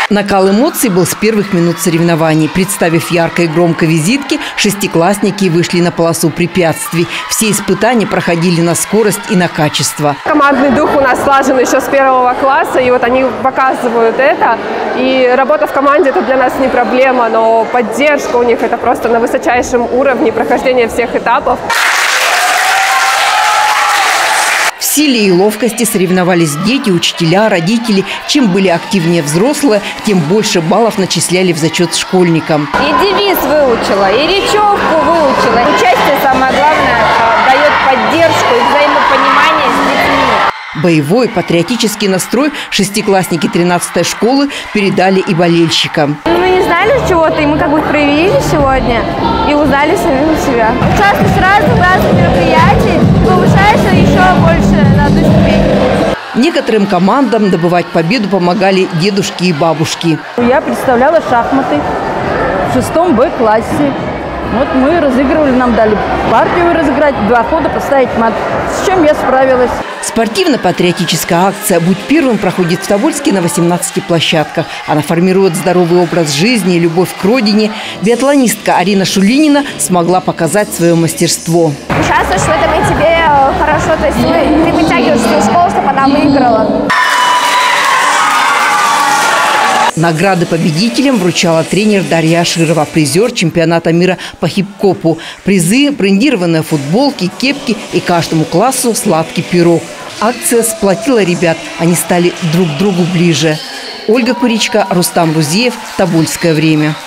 Накал эмоций был с первых минут соревнований. Представив ярко и громко визитки, шестиклассники вышли на полосу препятствий. Все испытания проходили на скорость и на качество. Командный дух у нас слажен еще с 1 класса, и вот они показывают это. И работа в команде – это для нас не проблема, но поддержка у них – это просто на высочайшем уровне прохождения всех этапов. В силе и ловкости соревновались дети, учителя, родители. Чем были активнее взрослые, тем больше баллов начисляли в зачет школьникам. И девиз выучила, и речевку выучила. Участие, самое главное, дает поддержку и взаимопонимание с детьми. Боевой патриотический настрой шестиклассники 13-й школы передали и болельщикам. Мы не знали чего-то, и мы как бы проявили сегодня и узнали самим себя. Участвуешь в разных мероприятиях, повышаешься еще больше на одну ступень. Некоторым командам добывать победу помогали дедушки и бабушки. Я представляла шахматы в 6 Б-классе. Вот мы разыгрывали, нам дали партию разыграть, 2 хода поставить мат, с чем я справилась. Спортивно-патриотическая акция «Будь первым» проходит в Тобольске на 18 площадках. Она формирует здоровый образ жизни и любовь к родине. Биатлонистка Арина Шулинина смогла показать свое мастерство. Участвуешь в этом, и тебе хорошо, то есть ты подтягиваешь свою школу, чтобы она выиграла. Награды победителям вручала тренер Дарья Аширова, призер чемпионата мира по хип-хопу. Призы, брендированные футболки, кепки и каждому классу сладкий пирог. Акция сплотила ребят, они стали друг к другу ближе. Ольга Куричка, Рустам Рузиев, Тобольское время.